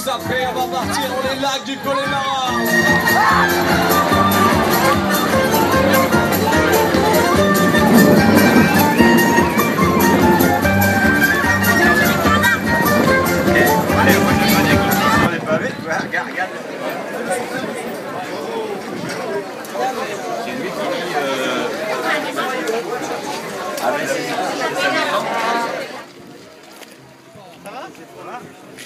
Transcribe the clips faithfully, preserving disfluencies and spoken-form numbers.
Juste après, on va partir dans les lacs du Connemara. Allez, on va sur les pavés. Ouais, regarde, regarde. C'est lui qui dit euh... Ah ben c'est ça. Ça va? C'est là.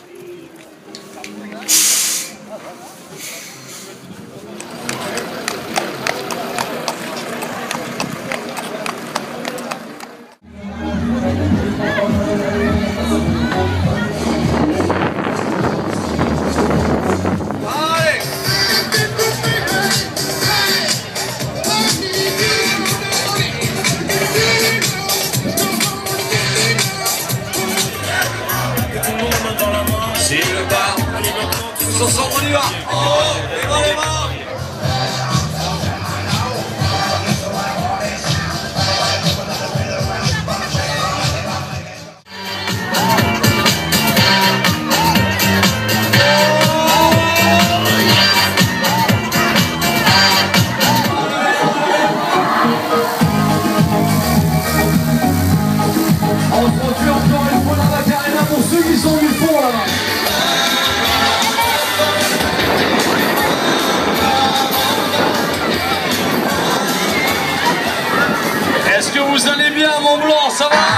C'est le bar. Tous ensemble, on y va. Oh, et dans les mains. On se retrouve encore une fois dans la carrière pour ceux qui sont du fond là-bas. Est-ce que vous allez bien, Mont Blanc? Ça va?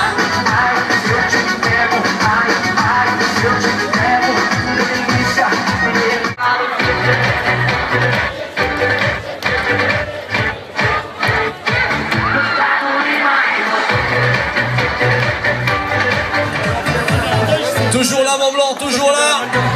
Toujours là, Mont Blanc, toujours là.